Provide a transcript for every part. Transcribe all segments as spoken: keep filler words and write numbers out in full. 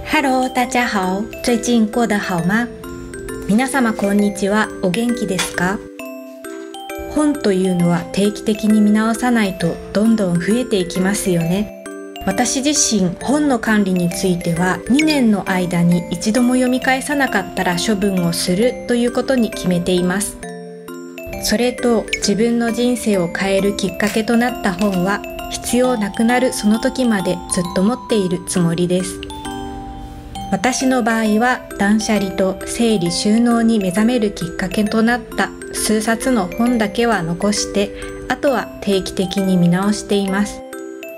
ハロー、大家好。最近过得好吗？皆様こんにちは。お元気ですか？本というのは定期的に見直さないとどんどん増えていきますよね。私自身、本の管理についてはにねんの間に一度も読み返さなかったら処分をするということに決めています。それと自分の人生を変えるきっかけとなった本は必要なくなるその時までずっと持っているつもりです。私の場合は断捨離と整理収納に目覚めるきっかけとなった数冊の本だけは残して、あとは定期的に見直しています。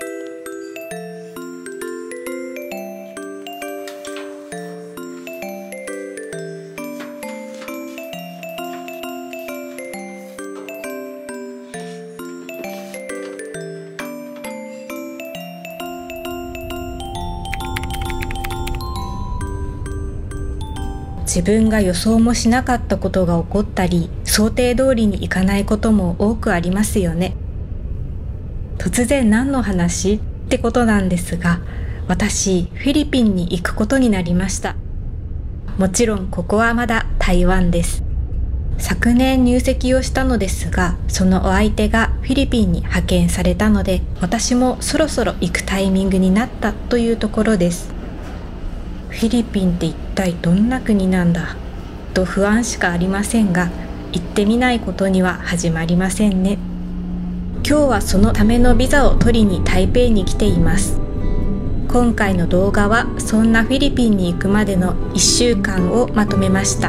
自分が予想もしなかったことが起こったり、想定通りにいかないことも多くありますよね。突然何の話ってことなんですが、私フィリピンに行くことになりました。もちろんここはまだ台湾です。昨年入籍をしたのですが、そのお相手がフィリピンに派遣されたので、私もそろそろ行くタイミングになったというところです。フィリピンって一体どんな国なんだと不安しかありませんが、行ってみないことには始まりませんね。今日はそのためのビザを取りに台北に来ています。今回の動画はそんなフィリピンに行くまでのいっしゅうかんをまとめました。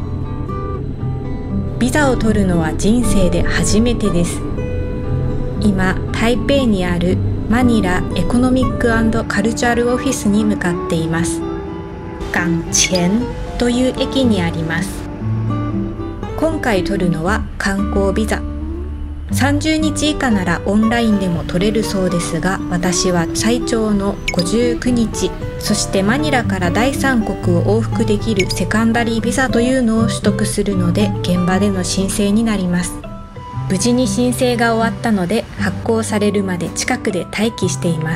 ビザを取るのは人生で初めてです。今台北にあるマニラエコノミック&カルチャルオフィスに向かっています。港前という駅にあります。今回取るのは観光ビザ。さんじゅうにち以下ならオンラインでも取れるそうですが、私は最長のごじゅうくにち、そしてマニラから第三国を往復できるセカンダリービザというのを取得するので、現場での申請になります。無事に申請が終わったので、発行されるまで近くで待機しています。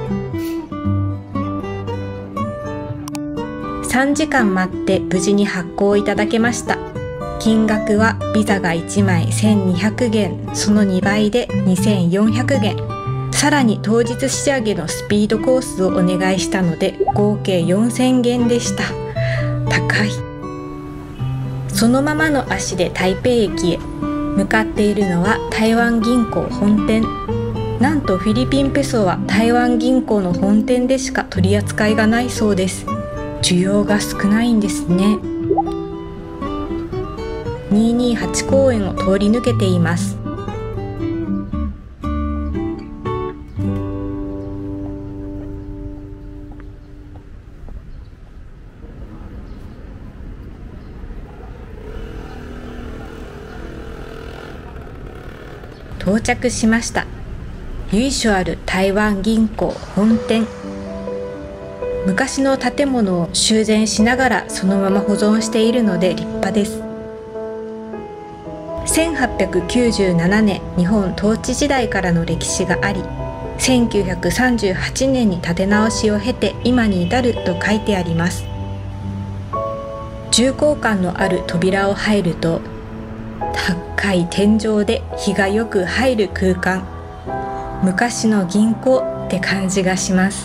さんじかん待って無事に発行いただけました。金額はビザがいちまいせんにひゃくげん、そのにばいでにせんよんひゃくげん。さらに当日仕上げのスピードコースをお願いしたので合計よんせんげんでした。高い。そのままの足で台北駅へ向かっているのは台湾銀行本店。なんとフィリピンペソは台湾銀行の本店でしか取り扱いがないそうです。需要が少ないんですね。にひゃくにじゅうはち公園を通り抜けています。到着しました。由緒ある台湾銀行本店。昔の建物を修繕しながらそのまま保存しているので立派です。せんはっぴゃくきゅうじゅうななねん日本統治時代からの歴史があり、せんきゅうひゃくさんじゅうはちねんに建て直しを経て今に至ると書いてあります。重厚感のある扉を入ると、高い天井で日がよく入る空間。昔の銀行って感じがします。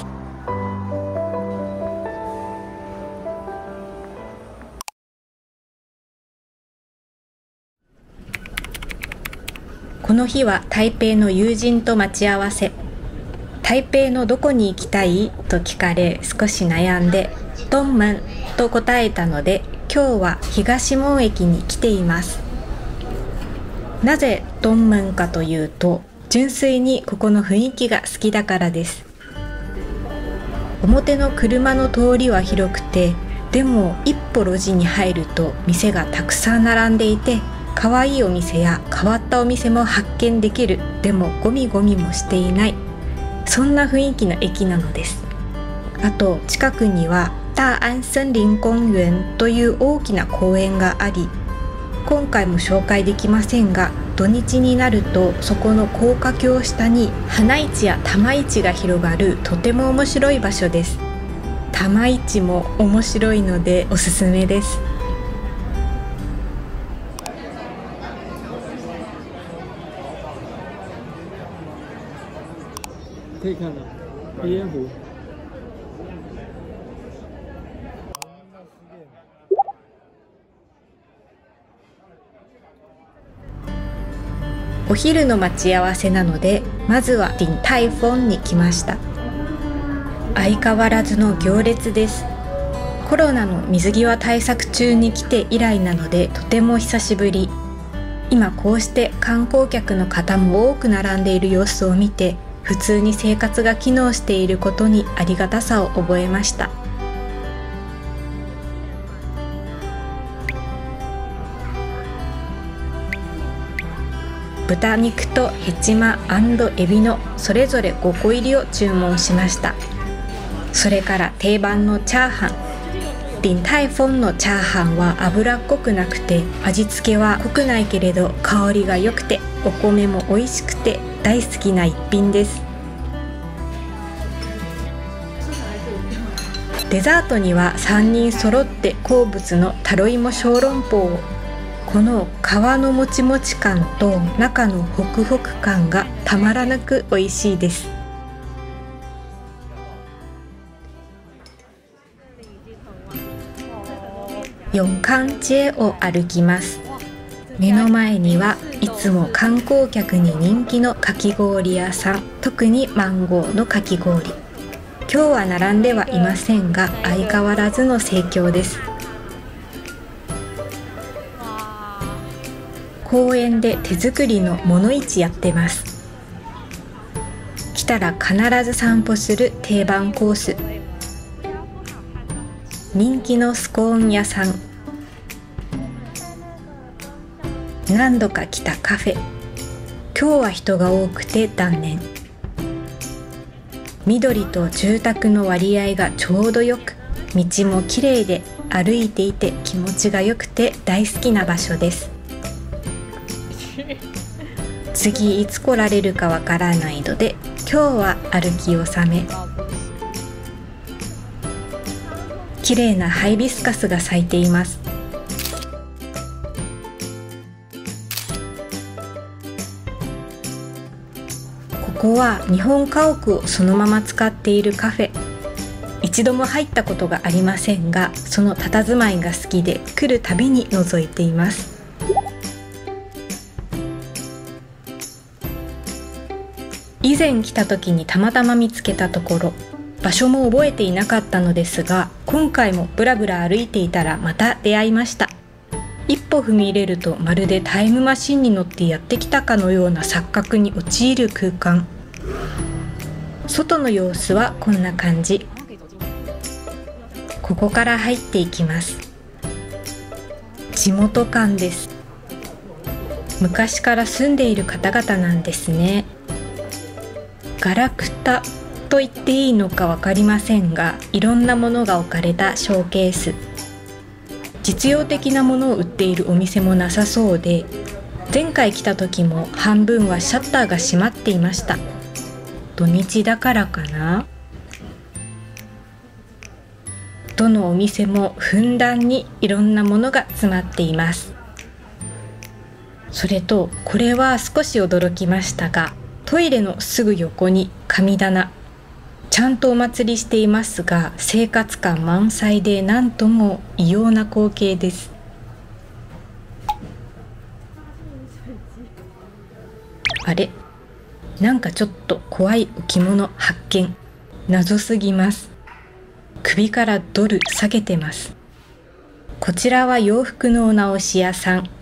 この日は台北の友人と待ち合わせ。台北のどこに行きたいと聞かれ、少し悩んで東門と答えたので、今日は東門駅に来ています。なぜ東門かというと、純粋にここの雰囲気が好きだからです。表の車の通りは広くて、でも一歩路地に入ると店がたくさん並んでいて、可愛いお店や変わったお店も発見できる。でもゴミゴミもしていない。そんな雰囲気の駅なのです。あと近くには大安森林公園という大きな公園があり、今回も紹介できませんが、土日になるとそこの高架橋下に花市や玉市が広がるとても面白い場所です。 玉市も面白いのでおすすめです。 可以看到鼻烟壶。 お昼の待ち合わせなので、まずはディンタイフォンに来ました。相変わらずの行列です。コロナの水際対策中に来て以来なのでとても久しぶり。今こうして観光客の方も多く並んでいる様子を見て、普通に生活が機能していることにありがたさを覚えました。豚肉とヘチマ&エビのそれぞれごこ入りを注文しました。それから定番のチャーハン。ディンタイフォンのチャーハンは脂っこくなくて、味付けは濃くないけれど香りが良くて、お米も美味しくて大好きな一品です。デザートにはさんにん揃って好物のタロイモ小籠包を。この皮のもちもち感と中のホクホク感がたまらなく美味しいです。四冠街を歩きます。目の前にはいつも観光客に人気のかき氷屋さん、特にマンゴーのかき氷。今日は並んではいませんが、相変わらずの盛況です。公園で手作りの物市やってます。来たら必ず散歩する定番コース。人気のスコーン屋さん。何度か来たカフェ。今日は人が多くて断念。緑と住宅の割合がちょうどよく、道もきれいで歩いていて気持ちがよくて大好きな場所です。次いつ来られるかわからないので、今日は歩き納め。綺麗なハイビスカスが咲いています。ここは日本家屋をそのまま使っているカフェ。一度も入ったことがありませんが、その佇まいが好きで来るたびに覗いています。以前来た時にたまたま見つけたところ、場所も覚えていなかったのですが、今回もブラブラ歩いていたらまた出会いました。一歩踏み入れるとまるでタイムマシンに乗ってやってきたかのような錯覚に陥る空間。外の様子はこんな感じ。ここから入っていきます。地元感です。昔から住んでいる方々なんですね。ガラクタと言っていいのか分かりませんが、いろんなものが置かれたショーケース。実用的なものを売っているお店もなさそうで、前回来た時も半分はシャッターが閉まっていました。土日だからかな。どのお店もふんだんにいろんなものが詰まっています。それとこれは少し驚きましたが、トイレのすぐ横に神棚。ちゃんとお祭りしていますが、生活感満載で何とも異様な光景です。あれ、なんかちょっと怖い置物発見。謎すぎます。首からドル下げてます。こちらは洋服のお直し屋さん。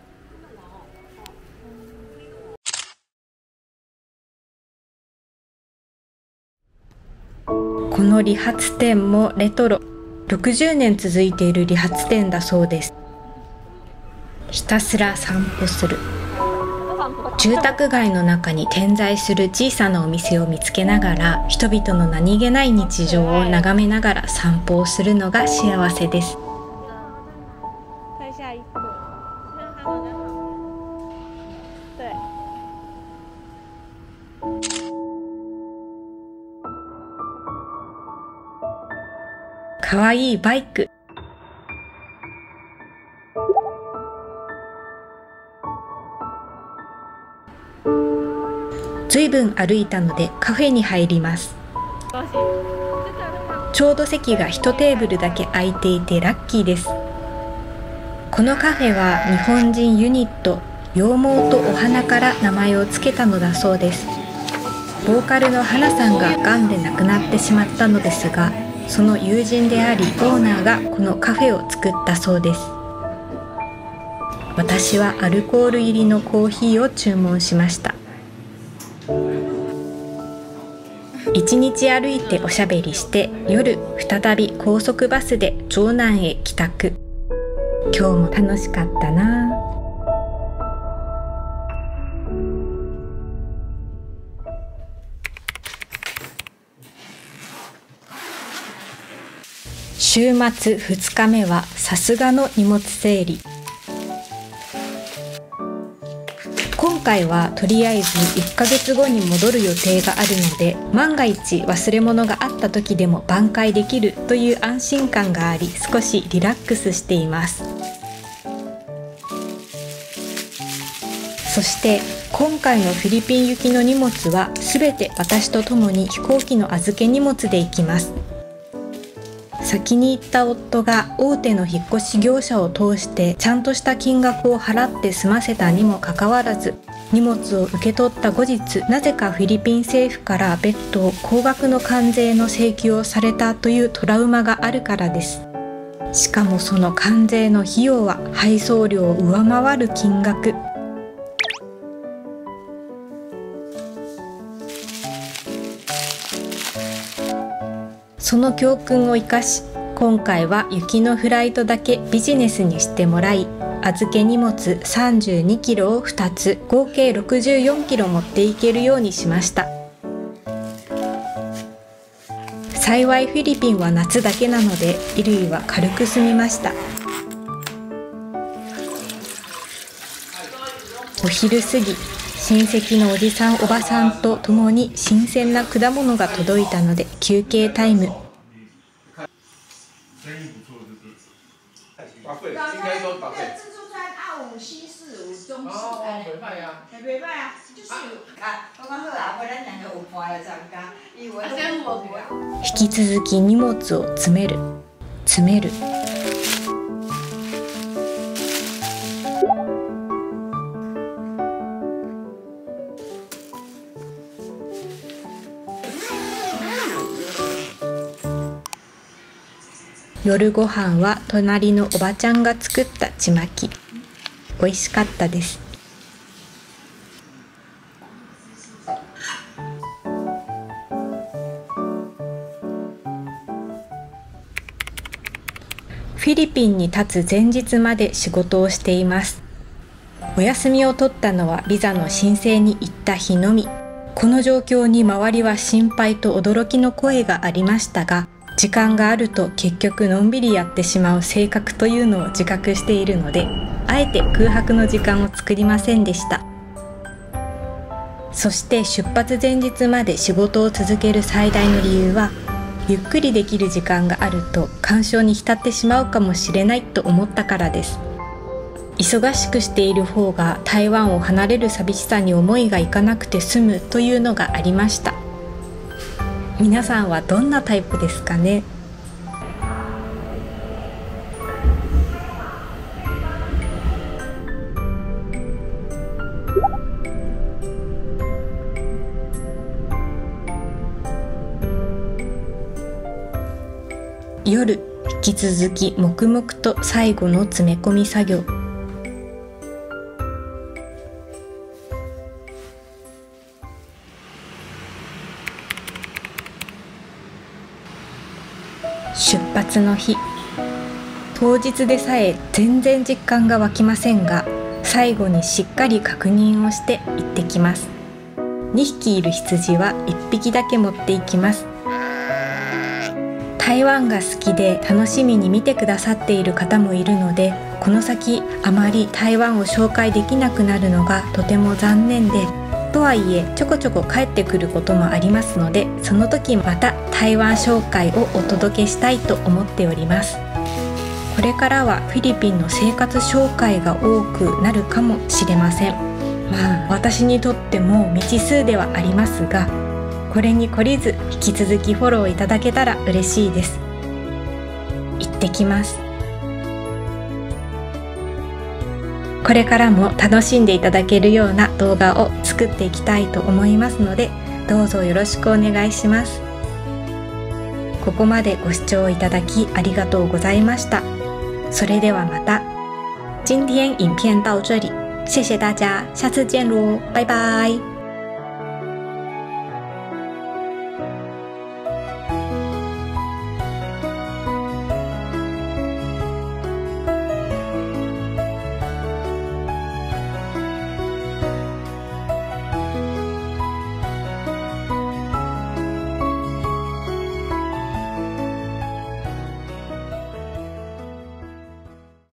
この理髪店もレトロ。ろくじゅうねん続いている理髪店だそうです。ひたすら散歩する。住宅街の中に点在する小さなお店を見つけながら、人々の何気ない日常を眺めながら散歩をするのが幸せです。 かわいいバイク。ずいぶん歩いたのでカフェに入ります。ちょうど席がいちテーブルだけ空いていてラッキーです。このカフェは日本人ユニット羊毛とお花から名前を付けたのだそうです。ボーカルの花さんががんで亡くなってしまったのですが、その友人でありオーナーがこのカフェを作ったそうです。私はアルコール入りのコーヒーを注文しました。一日歩いておしゃべりして夜再び高速バスで城南へ帰宅。今日も楽しかったな。週末ふつかめはさすがの荷物整理。今回はとりあえずいっかげつごに戻る予定があるので、万が一忘れ物があった時でも挽回できるという安心感があり、少しリラックスしています。そして今回のフィリピン行きの荷物は全て私と共に飛行機の預け荷物で行きます。先に行った夫が大手の引っ越し業者を通してちゃんとした金額を払って済ませたにもかかわらず、荷物を受け取った後日、なぜかフィリピン政府から別途高額の関税の請求をされたというトラウマがあるからです。しかもその関税の費用は配送料を上回る金額。その教訓を生かし、今回は雪のフライトだけビジネスにしてもらい、預け荷物さんじゅうにキロをふたつ、合計ろくじゅうよんキロ持っていけるようにしました。幸いフィリピンは夏だけなので衣類は軽く済みました。お昼過ぎ、親戚のおじさんおばさんと共に新鮮な果物が届いたので休憩タイム。引き続き荷物を詰める詰める。夜ご飯は隣のおばちゃんが作ったちまき。美味しかったです。フィリピンに立つ前日まで仕事をしています。お休みを取ったのはビザの申請に行った日のみ。この状況に周りは心配と驚きの声がありましたが、時間があると結局のんびりやってしまう性格というのを自覚しているので、あえて空白の時間を作りませんでした。そして出発前日まで仕事を続ける最大の理由は、ゆっくりできる時間があると感傷に浸ってしまうかもしれないと思ったからです。忙しくしている方が台湾を離れる寂しさに思いがいかなくて済むというのがありました。皆さんはどんなタイプですかね。夜、引き続き黙々と最後の詰め込み作業。出発の日、当日でさえ全然実感が湧きませんが、最後にしっかり確認をして行ってきます。にひきいる羊はいっぴきだけ持っていきます。台湾が好きで楽しみに見てくださっている方もいるので、この先あまり台湾を紹介できなくなるのがとても残念で、 とはいえちょこちょこ帰ってくることもありますので、その時また台湾紹介をお届けしたいと思っております。これからはフィリピンの生活紹介が多くなるかもしれません。まあ私にとっても未知数ではありますが、これに懲りず引き続きフォローいただけたら嬉しいです。行ってきます。これからも楽しんでいただけるような動画を作っていきたいと思いますので、どうぞよろしくお願いします。ここまでご視聴いただきありがとうございました。それではまた。今天影片到这里，谢谢大家，下次见喽，拜拜。